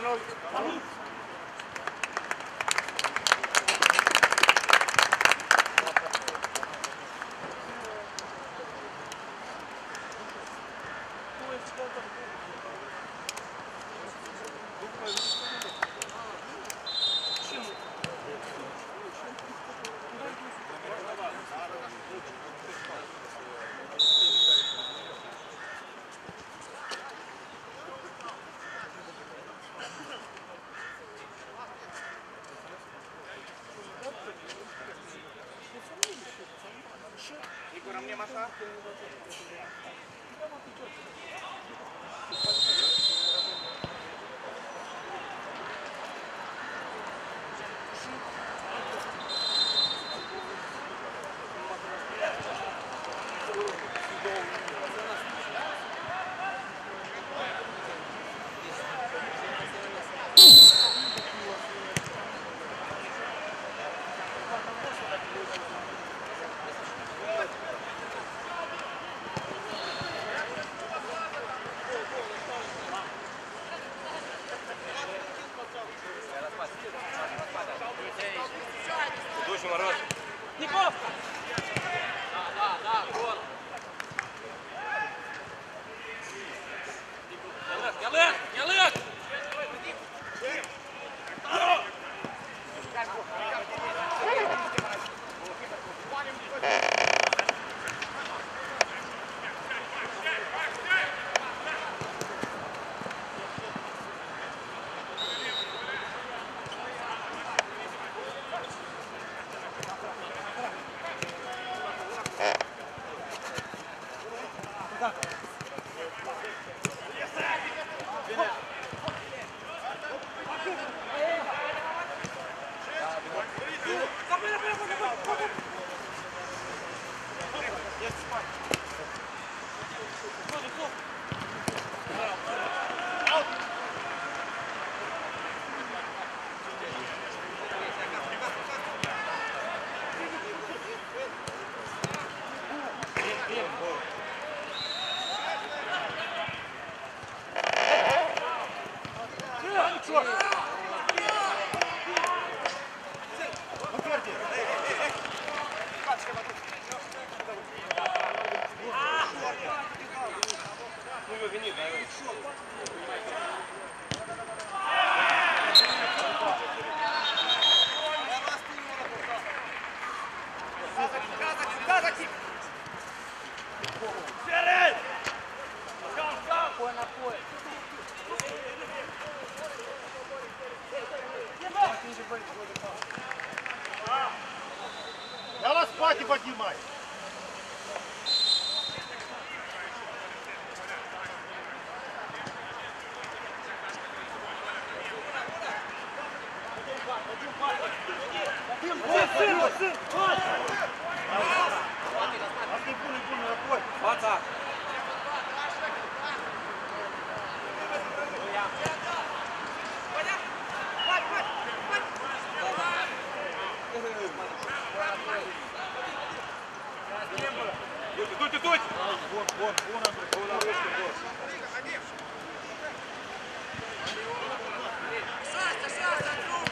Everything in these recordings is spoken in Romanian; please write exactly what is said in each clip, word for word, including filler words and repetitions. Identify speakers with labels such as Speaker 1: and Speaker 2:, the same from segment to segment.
Speaker 1: Я вас спать и поднимай.
Speaker 2: Идуть, идуть!
Speaker 1: Вон, вон, вон, вон,
Speaker 3: Саша, Саша, друг!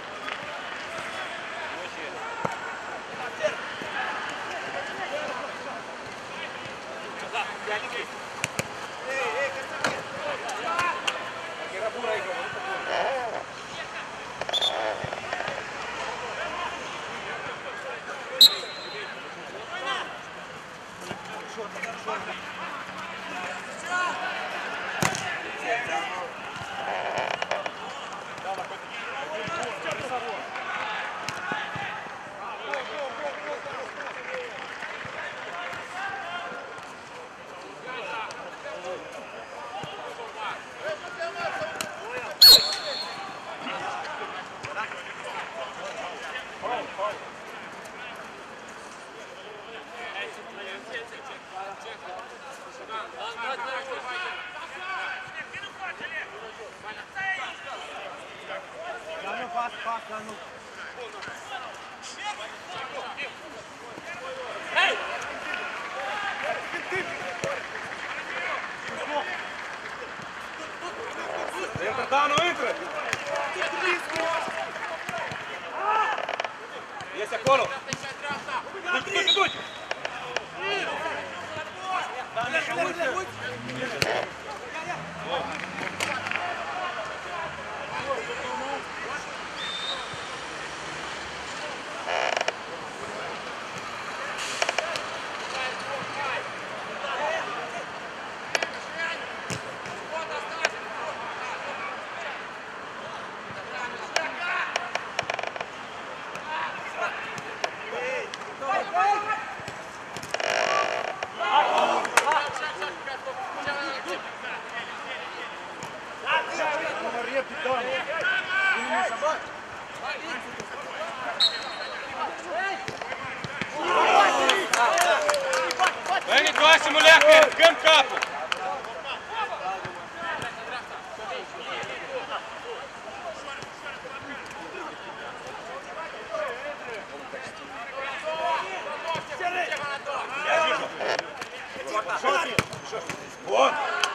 Speaker 1: Пас, пас, да ну.
Speaker 2: Danu, intră! Iese acolo! Du-te, du-te, du-te! Vem, encoste, moleque! Ficando capo! Boa!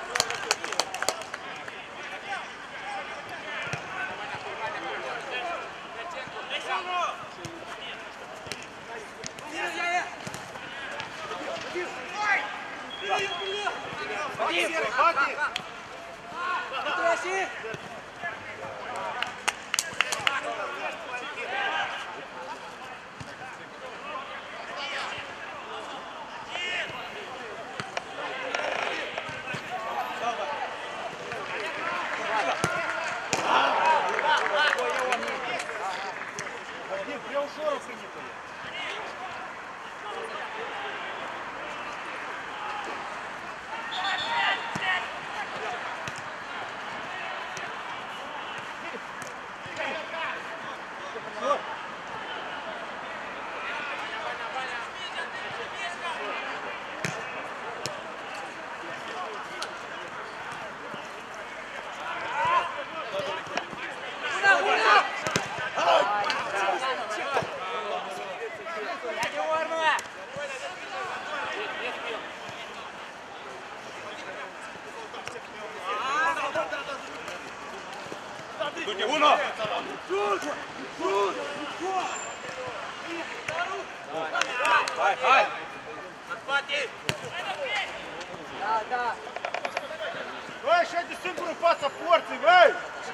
Speaker 2: Du-te, uno! Hai, hai!
Speaker 3: Da, da!
Speaker 1: Băi, așa de singur în fața porții, băi!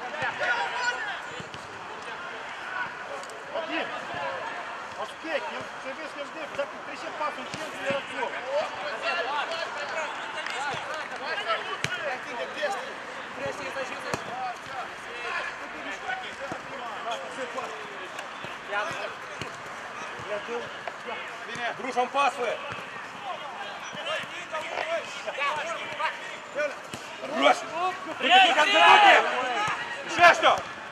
Speaker 1: Vadim, aspect, el trebuie să vezi, dacă trece pasul în centru, era gol.
Speaker 2: Bine, Grușa în pasă! Gruș! Du-te, du-te, du-te! Și ăștia!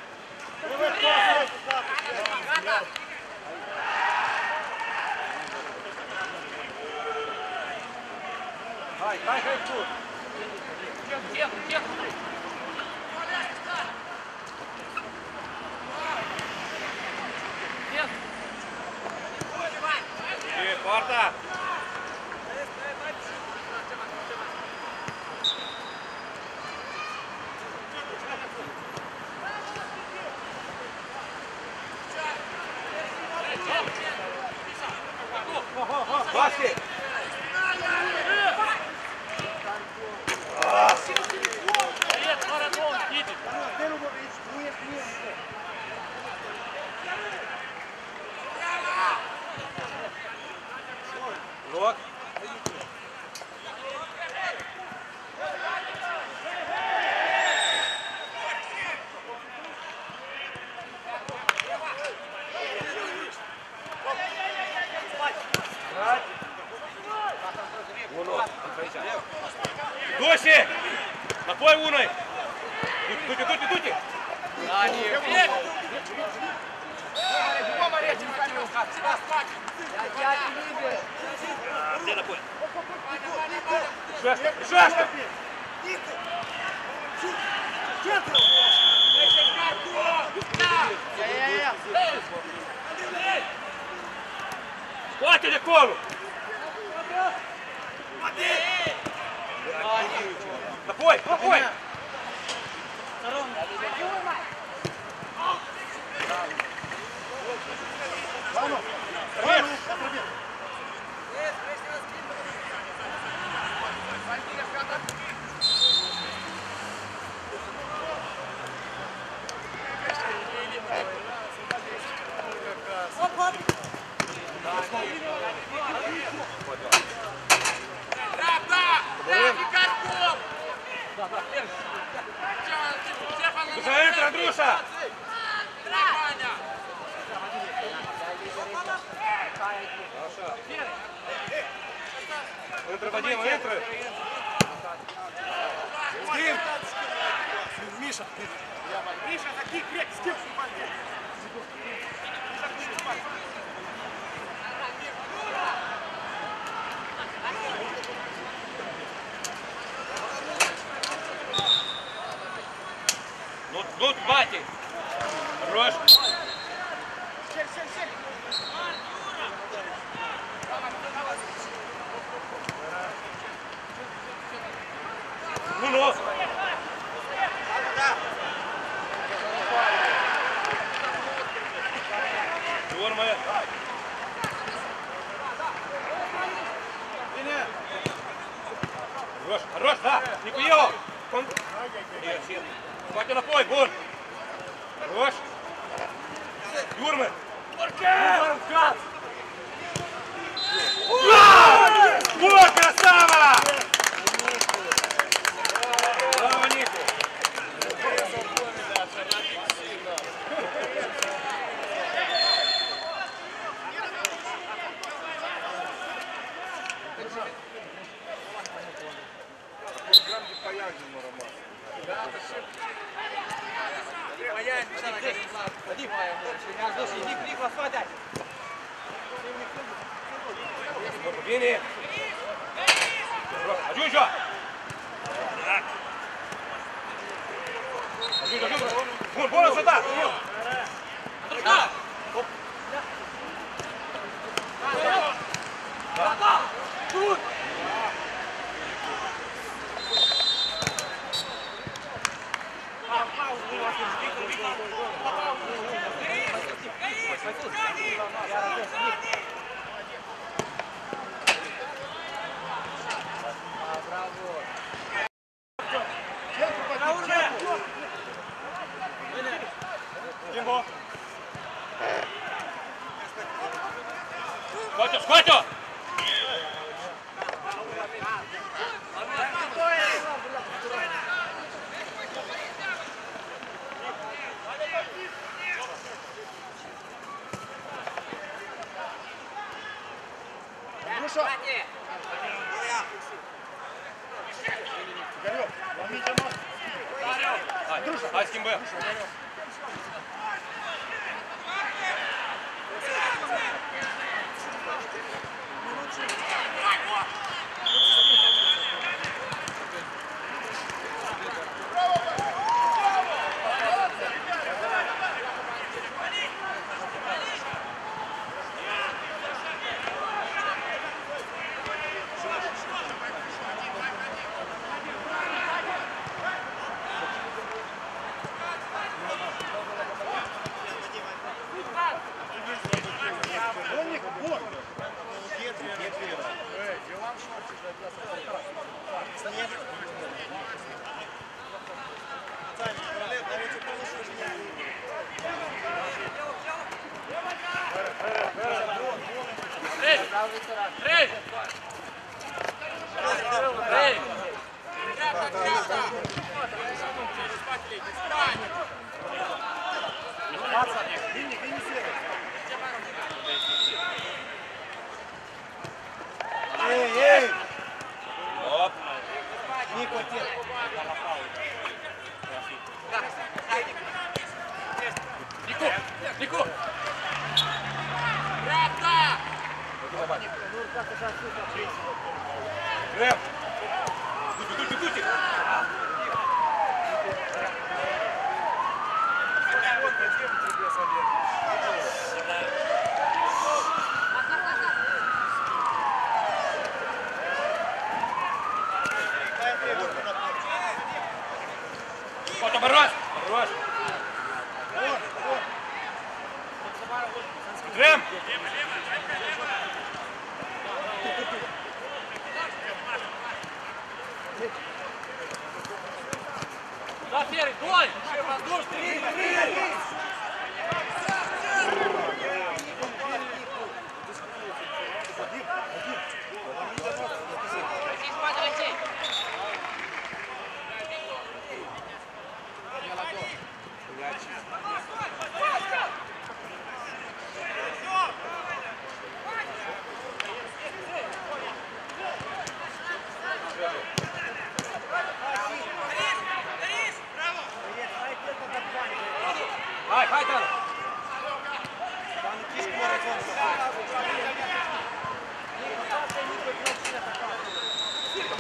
Speaker 2: Hai, hai, hai, tu!
Speaker 3: Тихо, тихо!
Speaker 2: E, poarta! Basket! Loc! Доси! Напой уной! Дути, дути, дути! Где напой? Шеста! Шеста! Хватит Лекову! Напой! Напой! Intră, Vadim, intră! Schimb!
Speaker 1: Миша! Миша, такие крепкие, скилл!
Speaker 2: Ну, ну, бати! Хорош! Ну, ну! Нормально! Хорош, хорош, да! Не куел! Хватит на пой, бун! Хорош! Юрмы! Вот, красава! Браво, Нику! Vini! Ajunge! Ajunge, ajunge! Bun, bun, să da! Da! Da, da! Bun! Scoate-o, scoate-o!
Speaker 1: Игорек, ломите нос!
Speaker 2: Hai, schimbă!
Speaker 3: Trei! Trei!
Speaker 1: Винник, винни серый! Эй, эй!
Speaker 2: Оп!
Speaker 1: Нико, отец!
Speaker 3: Нику! Нику! Правда!
Speaker 2: Грэм! Дути, дути, дути! Вот, оборвать! Оборвать! Грэм!
Speaker 3: Да, Серый, бой! Воздуш, три, три!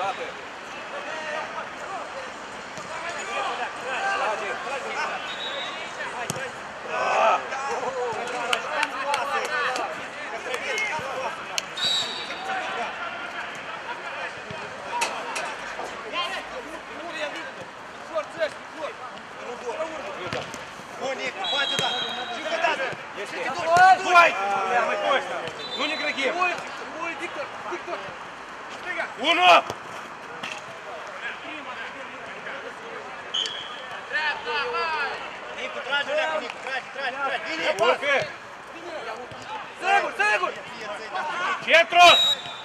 Speaker 2: Дати. Ну не игроки! Уно!
Speaker 1: Nico, trage, Nico, Nico, trage, trage, trage. Vine,
Speaker 2: Urcă!
Speaker 3: Sigur, sigur!
Speaker 2: Centru!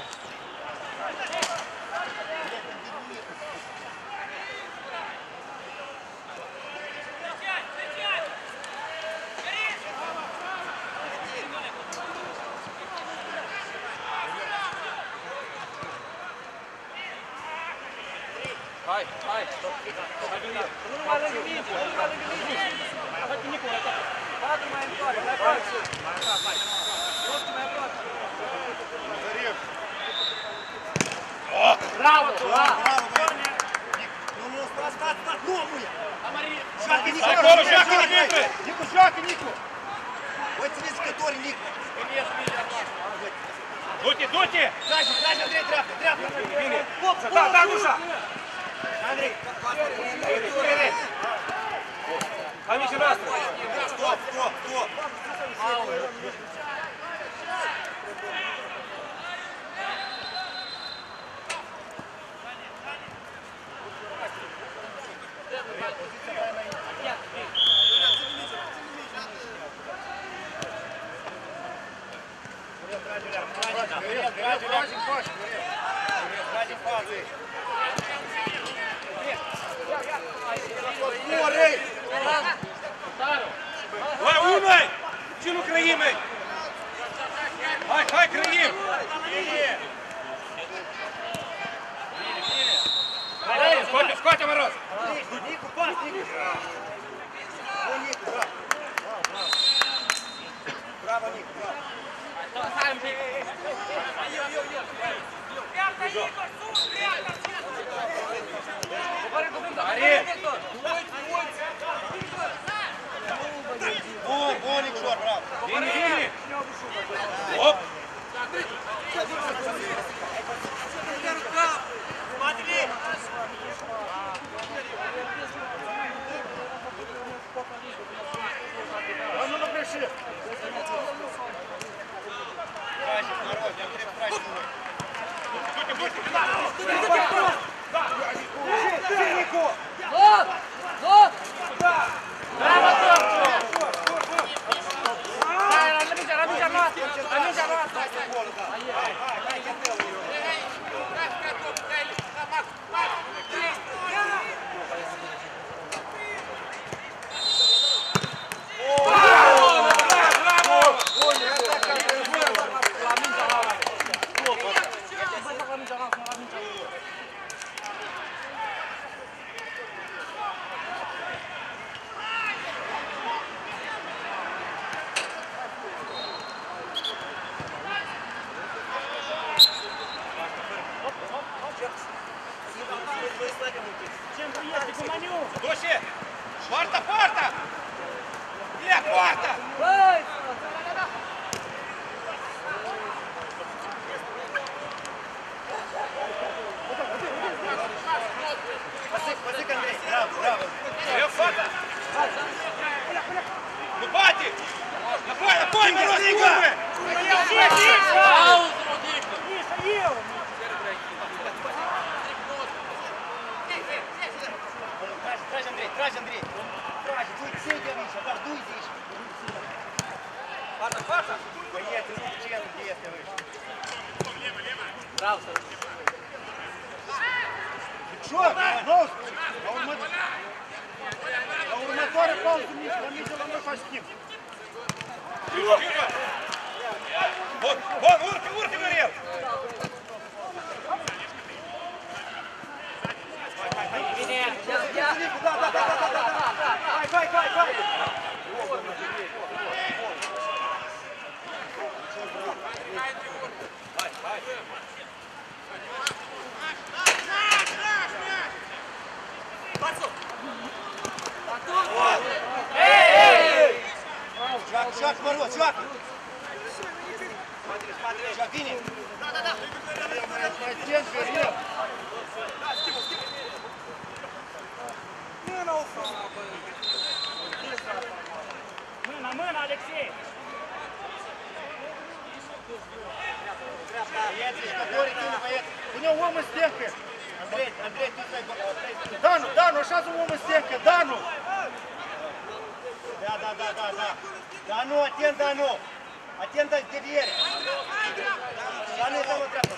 Speaker 3: Hai, hai! Nu mai lângă mine, nu mai lângă mine! Hai cu Nicu, hai! Patru mai întoarce, mai aproape! Mai aproape, hai! Toți mai aproape! Bravo! Bravo!
Speaker 1: Nu, nu, stați, stați, stați, nu, nu e!
Speaker 3: Amarie!
Speaker 1: Joacă, Nico!
Speaker 2: Acolo, joacă, Nico!
Speaker 1: Nico, joacă, Nico! Voi țineți jucătorii, Nico!
Speaker 2: Du-te, du-te!
Speaker 1: Trage, trage, Andrei, dreapta, dreapta!
Speaker 2: Bine! Da, da, dușa!
Speaker 1: Andrei!
Speaker 2: Hai mici noastră!
Speaker 1: Stop, stop, stop!
Speaker 2: Hai, unul! Ce nu crăim, măi? Hai, hai, crăim! Scoate, scoate, mă rost!
Speaker 1: Nico, pas, Nico! Bun, Nico, bravo! Bravo, Nico, bravo!
Speaker 3: Hai un pic!
Speaker 1: Bun, bun, Nicșor, bravo!
Speaker 2: Bine, bine! Op!
Speaker 1: А ну напиши! Красик, народ, я говорю, красик.
Speaker 2: Будьте, будьте!
Speaker 3: Вот! Вот! Браво, Топчик! Дай, Рамиша, Рамиша, нас! Рамиша, нас!
Speaker 2: Души! Порта, порта! Е, порта!
Speaker 3: Vai!
Speaker 1: Пасик, Андрей, браво, браво!
Speaker 2: Е, порта! Ну, бати! На поле, на поле, мороз, не губы!
Speaker 3: Паузу, Дико!
Speaker 1: Trage, trage, Andrei, trage, Andrei! Trage, du-i ține aici, dar du-i de aici!
Speaker 2: Порта, порта!
Speaker 1: Băieți, nu ce de este, băi!
Speaker 3: Bravo, să
Speaker 1: Nicșor, nu! La următoare... La următoare pauză, nici la nici la noi faci schimb!
Speaker 2: Вон, вон, урка, урка, Горел!
Speaker 3: Bine! Ia, ia!
Speaker 1: Da, da, da, da, da, da! Hai, hai, hai, hai!
Speaker 2: Hai, hai!
Speaker 1: om în stâncă.
Speaker 4: Andrei, Andrei, tu stai.
Speaker 1: Danu, Danu, așează om în stâncă, Danu.
Speaker 4: Da, da, da, da, da. Danu, atent, Danu. Atent la deviere. Danu, e dau o treaptă.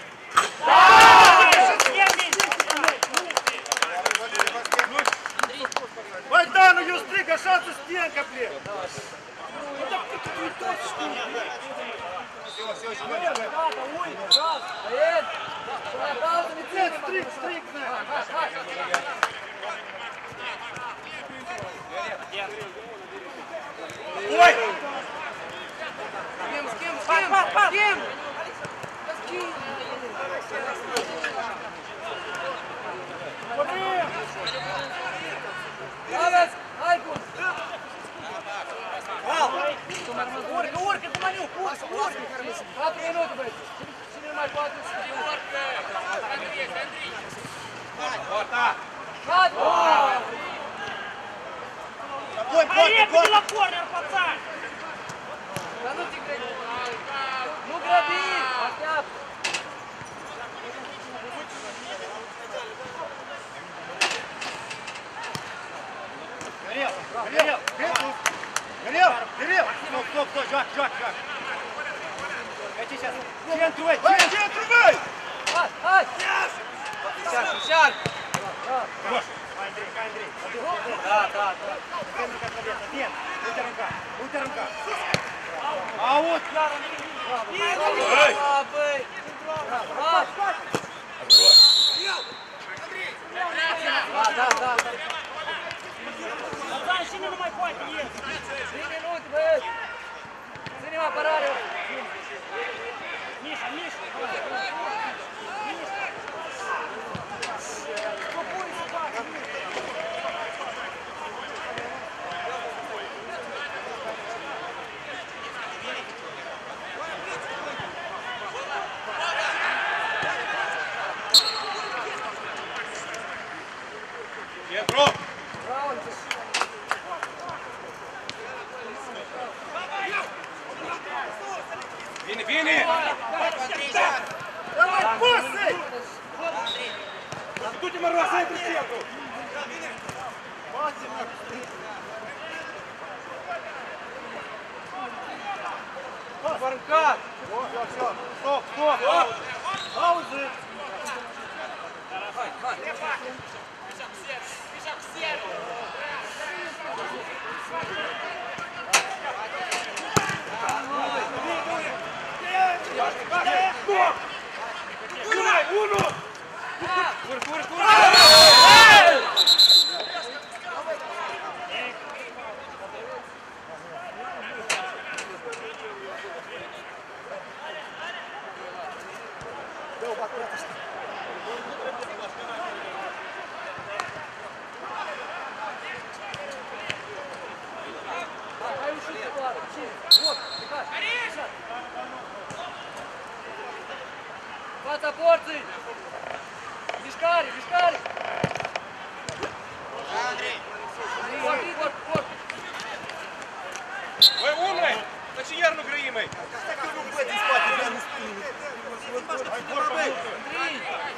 Speaker 1: Băi, Danu, eu strig, așează stâncă, plec.
Speaker 3: Gata, ui, bravo, băieți! Până la pauză ne ținem!
Speaker 1: Strig, strig,
Speaker 2: Ой!
Speaker 3: Schimb, schimb, schimb! Schimb! Schimb! Aveți! Hai, bun! Urcă, urcă, Dumaniu! Urcă, urcă! patru minute, băieți! Cine mai poate să fie urcă?
Speaker 2: Gata!
Speaker 3: Gata!
Speaker 4: Bun, bun, bun.
Speaker 1: la corner, pățani!
Speaker 3: Dar nu te grăbi! Nu grăbi! Așteaptă!
Speaker 4: Горел, горел, горел, горел. Стоп, стоп, стоп, Жак, Жак, Жак. Хочу сейчас. Центру, центру, бей!
Speaker 3: Hai, hai! Șar, șar!
Speaker 4: Андрей, Андрей.
Speaker 3: Da, da, da.
Speaker 4: Центр как победа. Нет, уйти рука, уйти рука. Аут!
Speaker 2: Ой!
Speaker 3: Бăi! Bravo! Da, da, da.
Speaker 1: Pățani, cine nu mai poate ies?
Speaker 3: trei minute, băieți! Ținem apărare!
Speaker 1: Mișa, Mișa!
Speaker 2: Centru!
Speaker 3: Bravo!
Speaker 2: Vine, vine!
Speaker 1: Давай, пусай!
Speaker 2: Du-te, mă, roasa, intră centru!
Speaker 3: Aruncat!
Speaker 4: Стоп, стоп! Паузы!
Speaker 3: Hai, hai!
Speaker 2: Unai, unu!
Speaker 3: Urc, urc, urc! Hai ușor de doar! Cine? Вот, plecați! Fața porții! Mișcare, mișcare!
Speaker 4: Андрей!
Speaker 3: Porti, porti, porti!
Speaker 2: Băi, unai! Dar ce iar nu grăim, măi?
Speaker 4: Stai că nu văd din spate, vreau nu spune. Hai, vorba, băi!
Speaker 3: Andrei!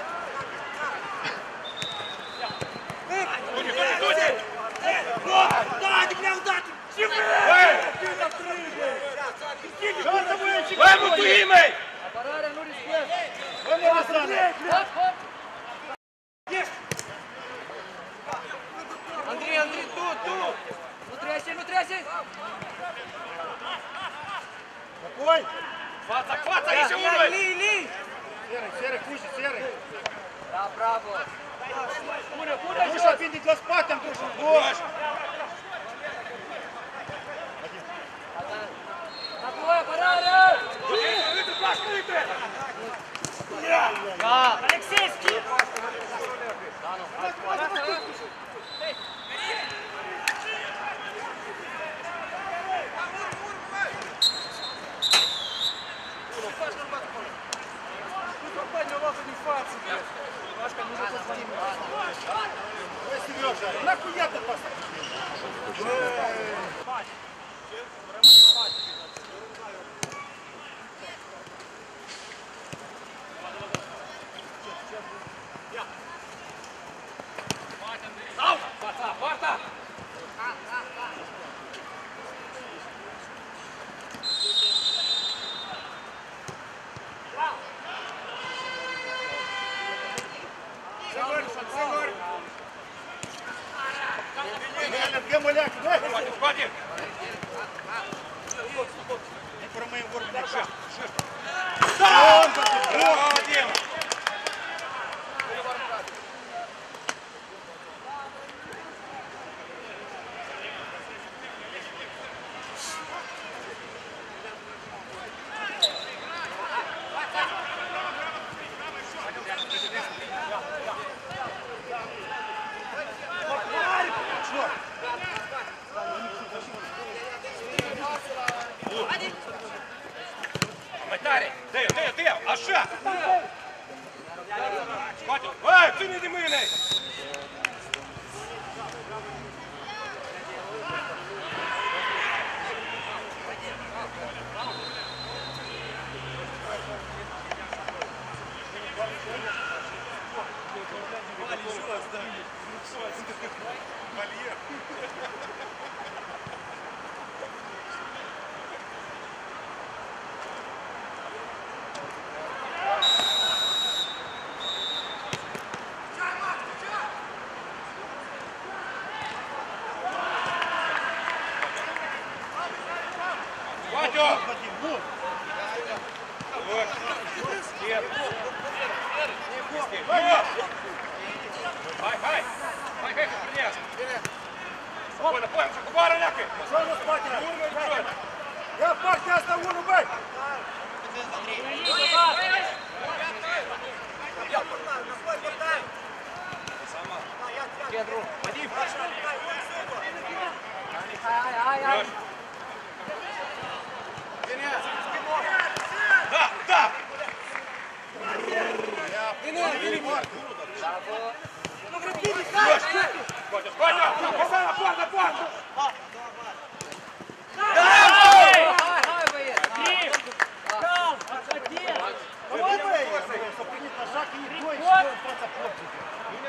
Speaker 2: Du-te, du-te, du-te!
Speaker 1: Da, de vreau dată!
Speaker 2: Băi! Băi, mântuim, măi!
Speaker 3: Apărarea nu riscuiem!
Speaker 1: Hop,
Speaker 3: hop! Andrei, Andrei, tu, tu! Nu trece, nu trece!
Speaker 1: Ой!
Speaker 2: Fața, fața, aici unul!
Speaker 3: Li, li!
Speaker 1: Серый, серый, пусть, серый!
Speaker 3: Da, bravo! Pune, pune
Speaker 1: Душа,
Speaker 3: jos!
Speaker 1: пинди, глаз патом, душа! Вот!
Speaker 3: Apoi, apărare!
Speaker 2: Du-te, uite, placă, uite!
Speaker 3: Da!
Speaker 1: Алексейский!
Speaker 3: Da, nu, hai, hai!
Speaker 1: Ой, Сережа, нахуя ты поставил?
Speaker 3: Sau! Fața, poarta!
Speaker 1: Sigur, sigur! Alergăm, Oleacă, doi!
Speaker 2: Scoatem, scoatem!
Speaker 1: Не промой в уровне.
Speaker 2: Da! Bravo, Dima! Mai tare! Dă-i-o, dă-i-o, dă-i-o! Așa! Scoate-o! Hai, ține de mâine! Сcoate-o! Вот! Нет! Hai, hai! Hai, hai, că primează! Spune, pune, să coboară leacă!
Speaker 1: Что на спатера?
Speaker 2: Urmă, ușor!
Speaker 1: Я партия asta unu, băi!
Speaker 3: Cedru!
Speaker 2: Vadim!
Speaker 3: Hai, hai, hai!
Speaker 2: Da, da! Scoate, scoate-o! Păsa la poartă, poartă!
Speaker 3: Hai, hai, băieți!
Speaker 1: Давай, бăi! Să primit așa că e doi și doi în fața porții.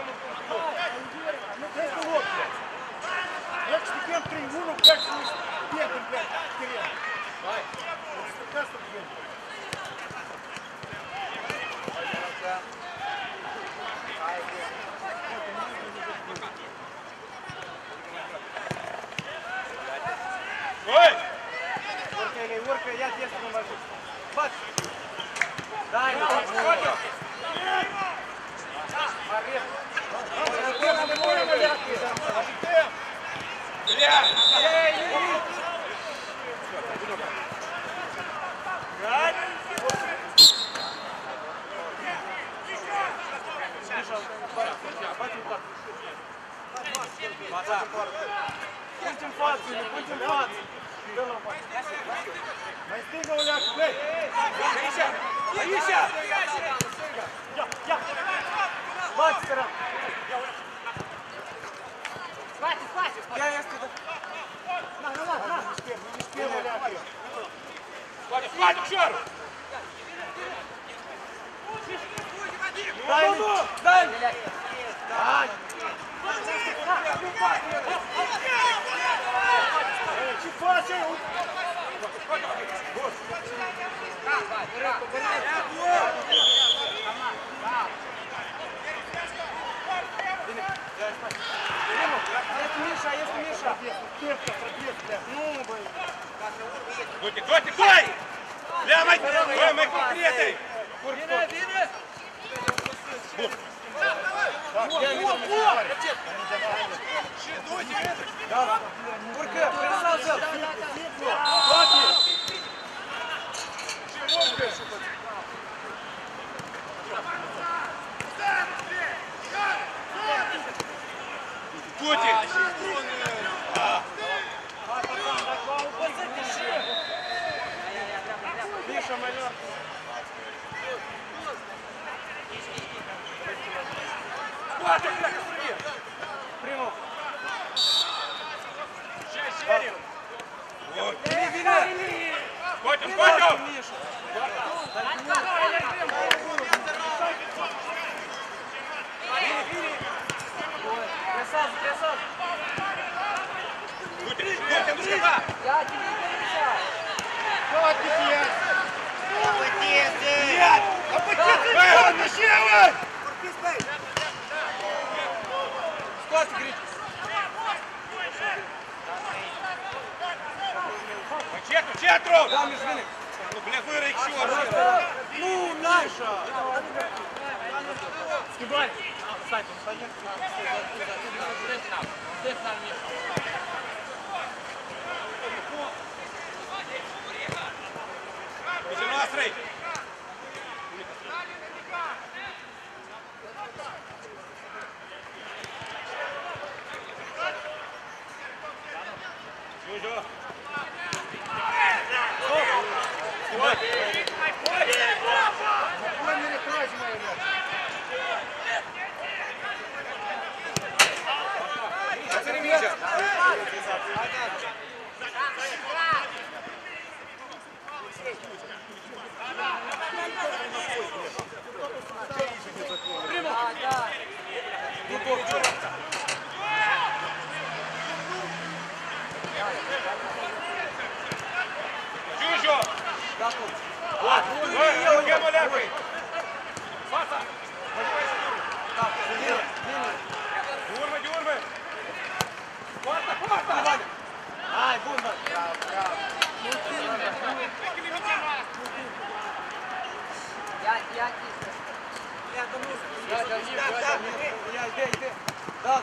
Speaker 1: Nu trebuie să lopte. Як știam trei unu, как să nu pierdem, блядь, teren.
Speaker 3: Hai!
Speaker 1: Ca să pierdem.
Speaker 2: Ой!
Speaker 4: Urcă, ele, urcă, ia testul în văzut. Bați! Dai,
Speaker 2: Scoate-o!
Speaker 4: Arif!
Speaker 2: Бля!
Speaker 4: Punți în față, punți în față!
Speaker 1: Mai stângă, Oleacă, băi!
Speaker 2: Aici! Aici!
Speaker 1: Ia, ia!
Speaker 4: Bați, sperăm!
Speaker 3: Scoate, scoate!
Speaker 4: Ia, ia, scută!
Speaker 1: Na, na, na, na! Nu știu, nu știu, Oleacă!
Speaker 2: Scoate, scoate ușor!
Speaker 4: Dai, dai! Dai!
Speaker 1: Ce faci, ai?
Speaker 4: Este Mișa, este Mișa!
Speaker 1: Тепка, пробег, бля!
Speaker 4: Nu, băi!
Speaker 2: Duite, duite, doi! Bля, mai, bă, mai concrete!
Speaker 3: Vine, vine!
Speaker 4: Urcă, presează!
Speaker 2: Duite!
Speaker 4: Mișa, mai lor!
Speaker 2: Scoate, pleacă frâie!
Speaker 4: Primul!
Speaker 2: Vine, vine! Scoate-o, scoate-o!
Speaker 4: Mișa!
Speaker 3: Scoate Grici!
Speaker 2: Centru, centru!
Speaker 3: Da, mi-și vine!
Speaker 2: Nu, bля, vâră, icșor!
Speaker 3: Nu, n-așa! Schimbare! Stai, stai!
Speaker 2: Bice noastră-i! Jujo! Jujo!
Speaker 3: Da, cum?
Speaker 2: Băi, nu chemă leacui! Fața!
Speaker 3: Da, vine, vine!
Speaker 2: De urmă, de urmă!
Speaker 3: Poarta, poarta! Hai, bun, bă! Ia, ia, ia, domnul! Ia, ia, ia, ia, ia, ia, da!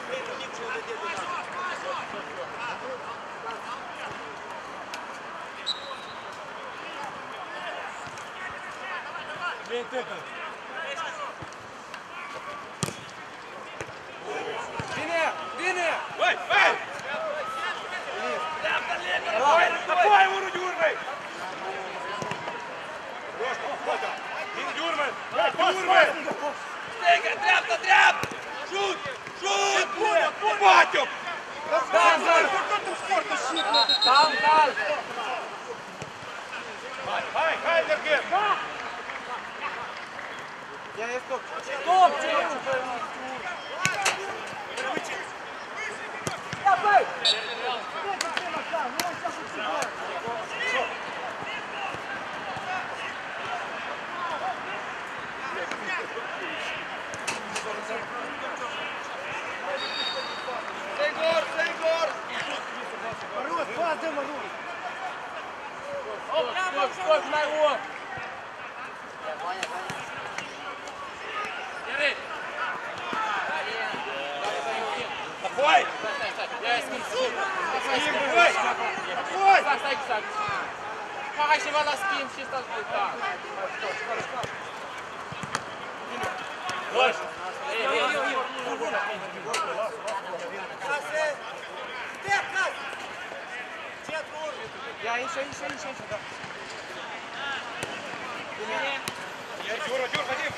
Speaker 2: Vem, tenta!
Speaker 3: Vine, vine!
Speaker 2: Vai, vai! Apoi, unul de urmă! Vine de urmă! De urmă! Stega, dreapta, dreapta! Șut! Șut! Bate-o!
Speaker 3: Calm, calm!
Speaker 2: Hai, hai, hai, Dergher!
Speaker 3: Ia, e stop! Stop! Ce e? Ia, băi!
Speaker 2: Senghor, Senghor!
Speaker 1: Marus, față, Marus!
Speaker 3: Stop, stop, mai om!
Speaker 2: Apoi!
Speaker 3: Ia, schimb, schimb!
Speaker 2: Schimb, băi!
Speaker 1: Apoi!
Speaker 3: Stai, stai, stai! Hai ceva la schimb și stați cu ta!
Speaker 2: Băi!
Speaker 3: Ia, aici, aici, aici, aici, da!
Speaker 2: Jură, jură, Vadim!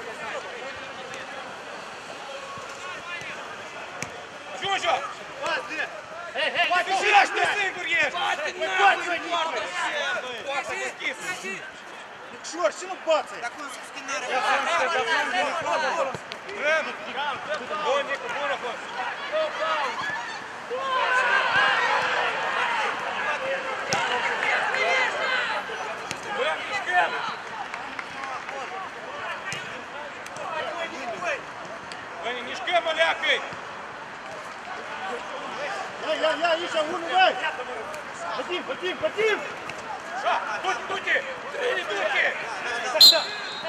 Speaker 2: Jujo!
Speaker 3: Hei, hei!
Speaker 2: Poate și lași tu singur ești!
Speaker 3: Poate n-ai poartă!
Speaker 2: Poartă deschisă!
Speaker 1: Micșor, și nu bață!
Speaker 2: Vrem! Bun, Nicu, bun a fost! Vrem, mișcăm! Băi, mișcăm, mă, leacă-i!
Speaker 1: Ia, ia, ia, aici, unul, băi! Bătim, bătim, bătim!
Speaker 2: Așa, du-te, du-te! Bine, du-te!
Speaker 1: Așa!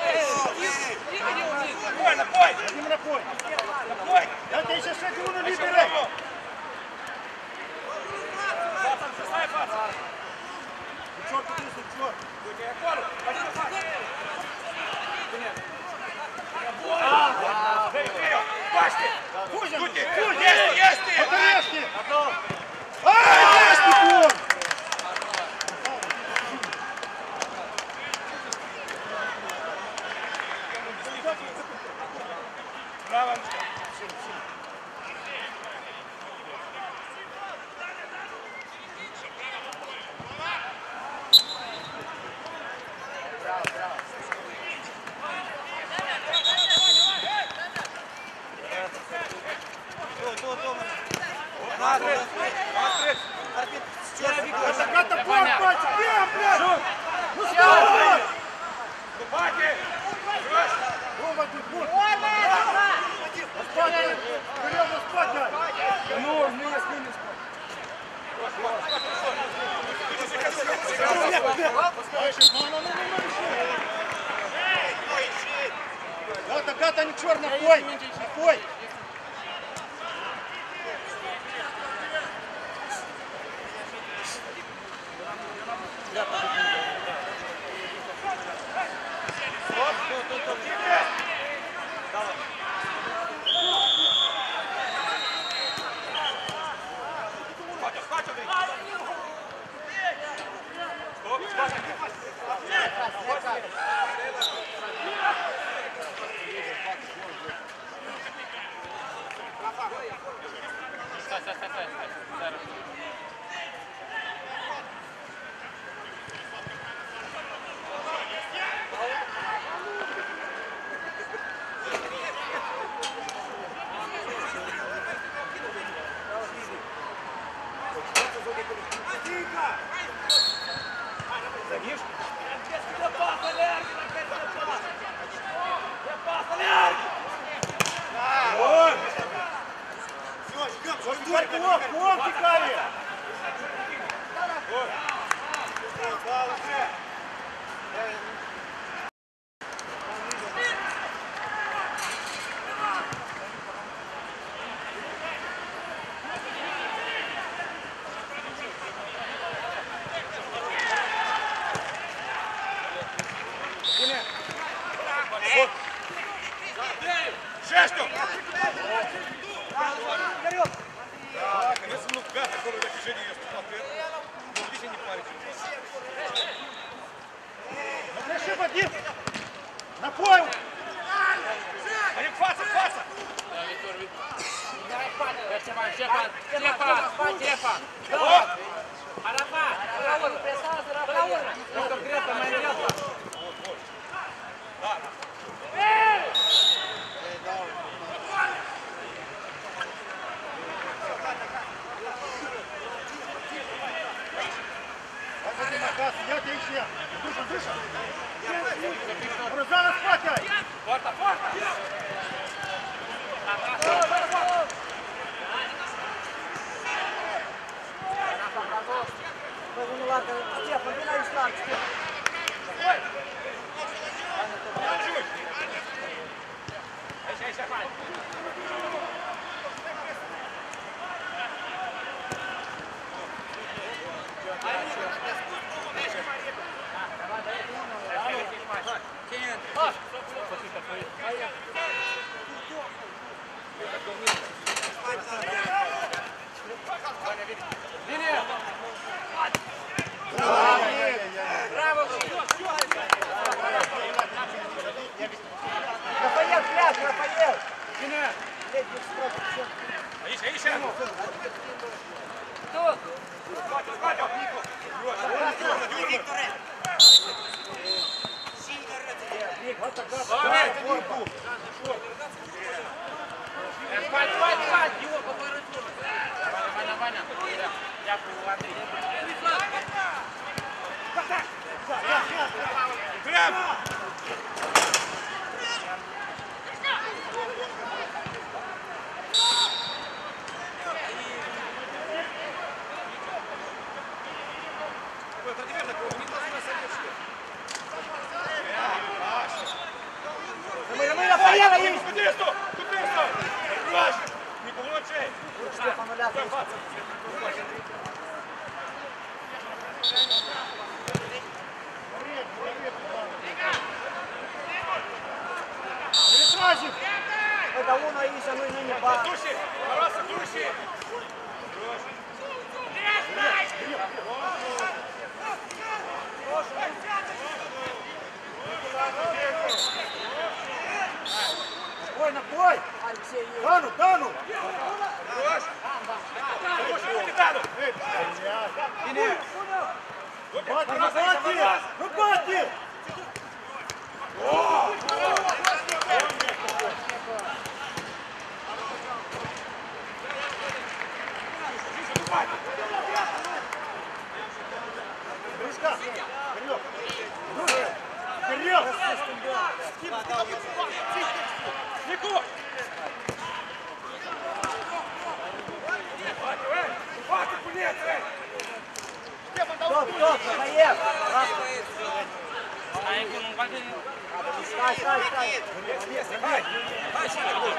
Speaker 2: Înapoi, înapoi!
Speaker 1: Bătim înapoi!
Speaker 2: Înapoi!
Speaker 1: Ia-te aici așa de unul
Speaker 2: Așa,
Speaker 1: liberă!
Speaker 2: bravo! Fața, stai fața!
Speaker 1: Ușor, cu tine, ușor!
Speaker 2: Du-te acolo! Vei, vei, paște!
Speaker 1: Fugi,
Speaker 2: Du-te!
Speaker 1: fugi!
Speaker 2: Este, este!
Speaker 1: Hotărăște! Hai, ești bun!
Speaker 2: Bravo!
Speaker 1: Gata, gata, bun, băi! Ia, bля! Nu stai!
Speaker 2: Bate!
Speaker 1: Кирилл, на спать,
Speaker 3: Ну, не є спільний спорт.
Speaker 1: Гата, гата, не черт, нахуй! Нахуй!
Speaker 2: Шесть! Если ну гад, который на движение ее смотрел, ну движение не парит.
Speaker 1: Разреши, Вадим! Напой!
Speaker 2: Вадим, фаса, фаса!
Speaker 3: Стефан, Стефан, Стефан, Стефан! Арапа! Рауль, пресса, Рауль! Ну, конкретно, моя лента!
Speaker 2: Да.
Speaker 1: Вадим, Макас, я тебе еще! Душа, душа! Розана, спать!
Speaker 3: Порта, порта! Стефан, ты на Ислам, Стефан! Рафаэль, пляж, Рафаэль!
Speaker 2: Аиша, Аиша!
Speaker 3: Тут! Спать, спать, спать! Его повороту! Ваня, Ваня! Дякую, Андрій!
Speaker 2: Прям!
Speaker 3: Рафаэла есть!
Speaker 2: Куди сто? Куди сто? Руш! Не получай!
Speaker 3: Стефан, уляг!
Speaker 1: Пересразив!
Speaker 3: Это уно, Иша, ну и не ба!
Speaker 2: Души! Тараса, души!
Speaker 1: Напой, напой! Дану, Дану!
Speaker 2: Руш! Руш, капитану!
Speaker 1: Бати, на бати! На бати! Дружка! Кирилл! Кирилл!
Speaker 4: Stai, stai, stai!
Speaker 3: Hai! Hai și acolo!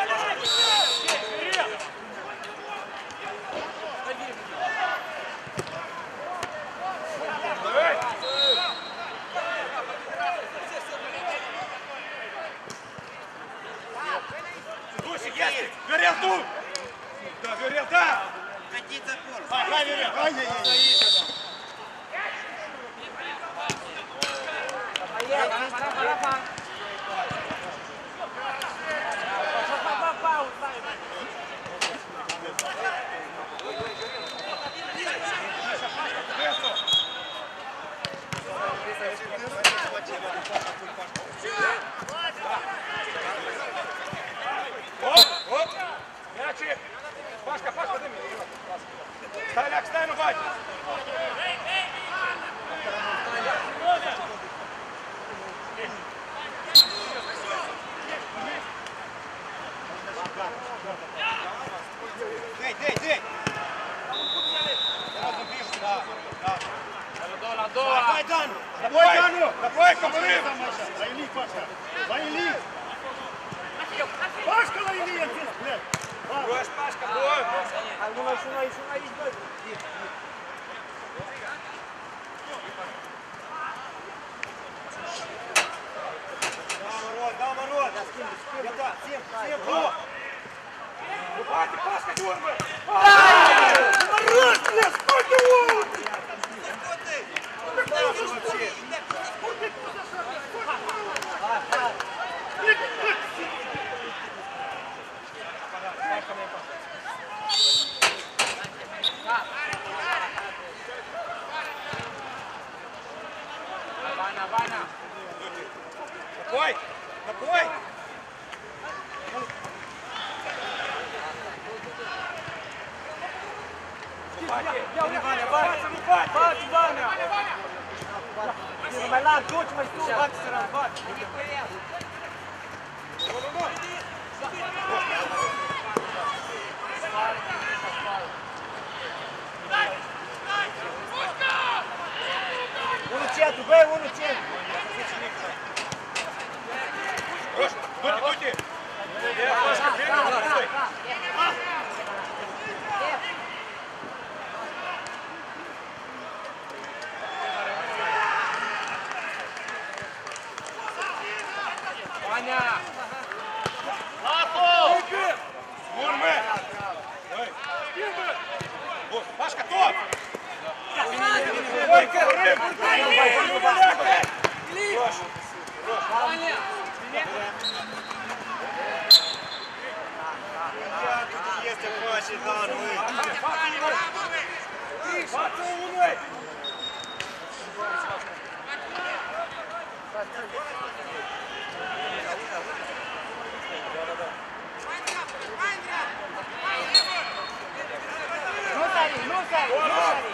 Speaker 2: Горел тут! Да, горел, да!
Speaker 1: Катить за пор.
Speaker 2: Hai, hai, Горел! Ай-яй-яй! Оп, оп! Мячик! Пашка, Пашка, дай мне! Стай, ляг, стай, ну, бать!
Speaker 1: Дей, дей, дей! Сразу ближе, да, да. Давай, Дану!
Speaker 2: Давай, Дану! Давай, командир!
Speaker 1: Лоили, Пашка! Лоили! Пашка, лоили, я здесь, блядь!
Speaker 2: Брось, Пашка, брось!
Speaker 4: Шуна, шуна, шуна, иди!
Speaker 1: Наоборот, наоборот! Это, всем, всем, бро!
Speaker 2: Хватит, Пашка, дёргай!
Speaker 1: Наоборот, блядь, сколько он!
Speaker 3: Ваня, Ваня!
Speaker 2: Напой! Напой!
Speaker 4: Vane, Vane, Vane! Bați, Vane! Mai larg, duci, mai sus, bați, sărat, bați! Unu centru, băi, unu centru!
Speaker 2: Рош, дути, дути! Я, Пашка, перед носой!
Speaker 3: Ваня!
Speaker 2: Мурмы! Пашка, топ! Ой, Рым! Рош!
Speaker 3: Ваня!
Speaker 1: Если хочешь, Дану, вы!
Speaker 2: Пацаны, умный!
Speaker 4: Nu sari, nu sari, nu sari!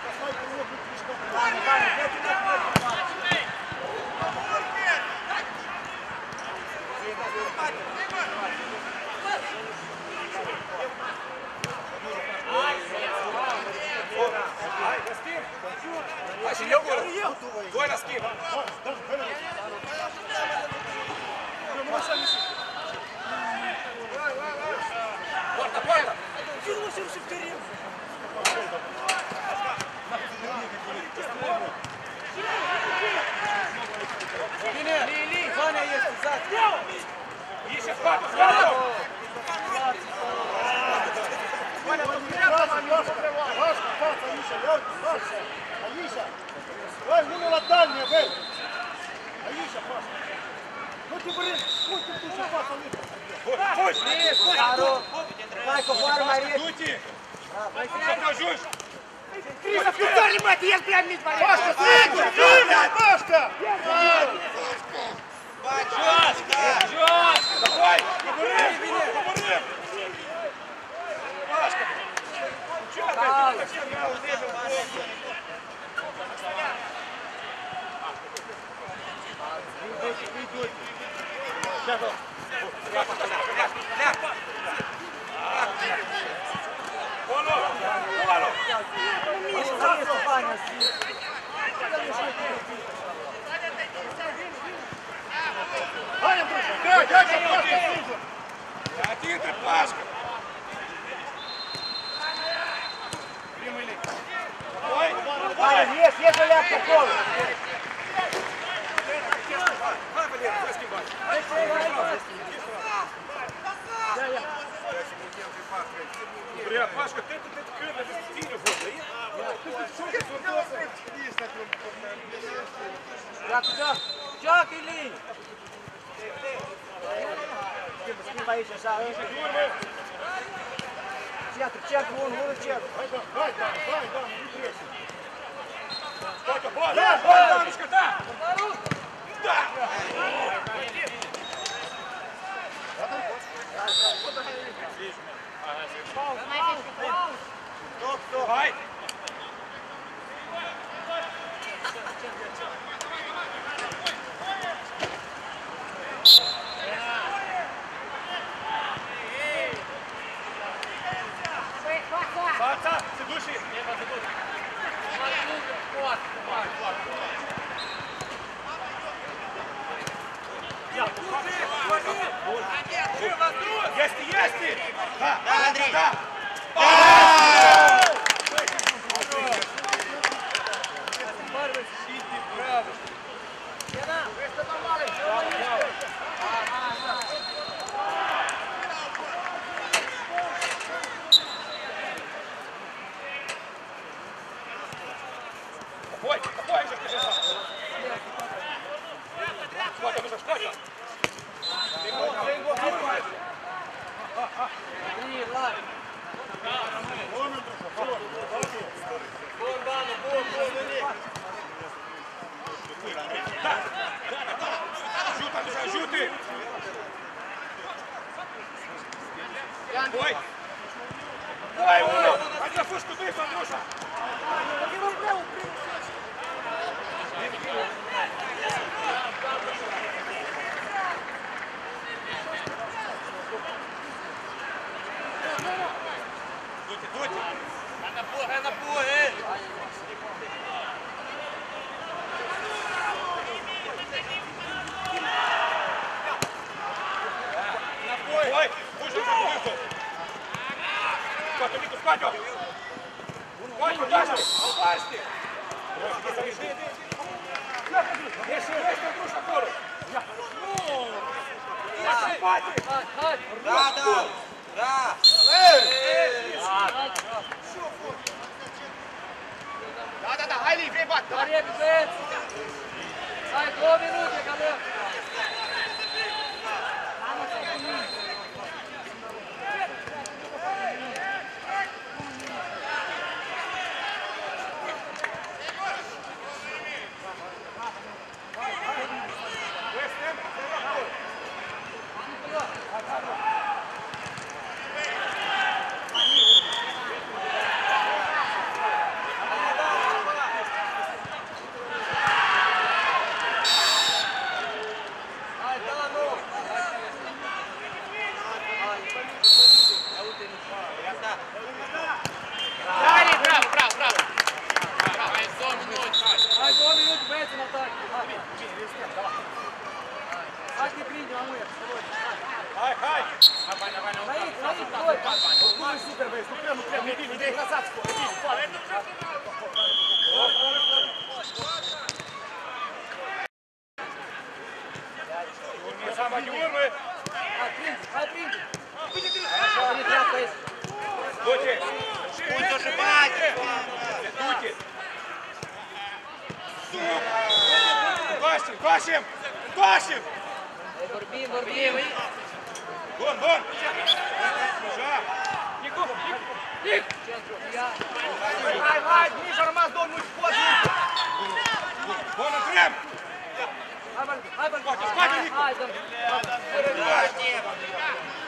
Speaker 4: Vane, Vane, pleci, pleci, pleci!
Speaker 2: Hai, și eu gură! Doi la schimb! Poartă, poartă!
Speaker 3: Bine! Vania este zat!
Speaker 2: Ieși în spate, spate!
Speaker 1: Пашка, пас, Аиша, лёг, Паша, Аиша. Ой, ну на дальнее, бей. Аиша, Паша. Ну ты, блин, пусть ты душа, Паша, Аиша.
Speaker 2: Пусть!
Speaker 4: Caru! Hai, coboară mai repede!
Speaker 2: Дути! Запряжусь!
Speaker 4: Крisa, пиццали, мать, я прям мить, Ваня!
Speaker 1: Пашка, сыграй, сыграй, Пашка!
Speaker 2: Жестко! Жестко! Давай! Поборем! Поборем! Пашка! Че ты? Совсем не уверен. Вон он! Вон он!
Speaker 4: Миша, Ваня, Ваня,
Speaker 2: Інтер, Пашка! Ой,
Speaker 4: Ваня, есть, есть Олег такой.
Speaker 2: Бля, Пашка, ти тут відкрили стіню воду.
Speaker 3: Джак, Джак! Джак, Іллі!
Speaker 4: Schimba aici așa. Centru, centru, unu, unu, centru.
Speaker 1: Hai, da, hai, da, hai, da, nu trebuie.
Speaker 2: Сколько? Вот, да, вот, Данушка, да! Да!
Speaker 1: Стоп, стоп.
Speaker 2: Давай! Паца, сидуши! Есть, есть! Да, да, Андрей! Да! Ой, ой, же ты же сам. Сколько, ну сколько? Жута, Андрюша, жути! Ой! Ой, Уля! А за фушку быстро, Андрюша! Дуйте, дуйте! На бой, на бой! Ой, выше, выше! Сколько, Нику, сколько? Сколько, Даши? Албашки! Еще, еще, Андрюша, кору!
Speaker 3: Да, да! Да!
Speaker 1: Da, da, da, hai, Liv, vrei bat!
Speaker 3: Dar e băieți! Hai, două minute, că avem! Hai, două minute, băieți, în atac! Hai, ne prinde, Amuia!
Speaker 2: Hai, hai!
Speaker 3: Înainte, înainte, doi!
Speaker 1: Nu e super, băieți, nu prea, nu prea, nu e bine, nu e lăsați-vă, e bine, foarte.
Speaker 2: Urmă, Samba, de urmă!
Speaker 3: Hai, prinde, hai, prinde! Hai, ne dreapta aici!
Speaker 2: Duite!
Speaker 1: Uite-o și bate!
Speaker 2: Duite! Întoarcem, întoarcem! Întoarcem!
Speaker 3: Vorbim, vorbim!
Speaker 2: Bun, bun! Așa! Nicu! Nic!
Speaker 3: Centru, ia!
Speaker 1: Hai, hai, nici a rămas două, nu-ți poți!
Speaker 2: Bun, întrem!
Speaker 3: Hai, bă, hai, bă!
Speaker 2: Spate, spate, Nicu!
Speaker 3: Hai, dăm!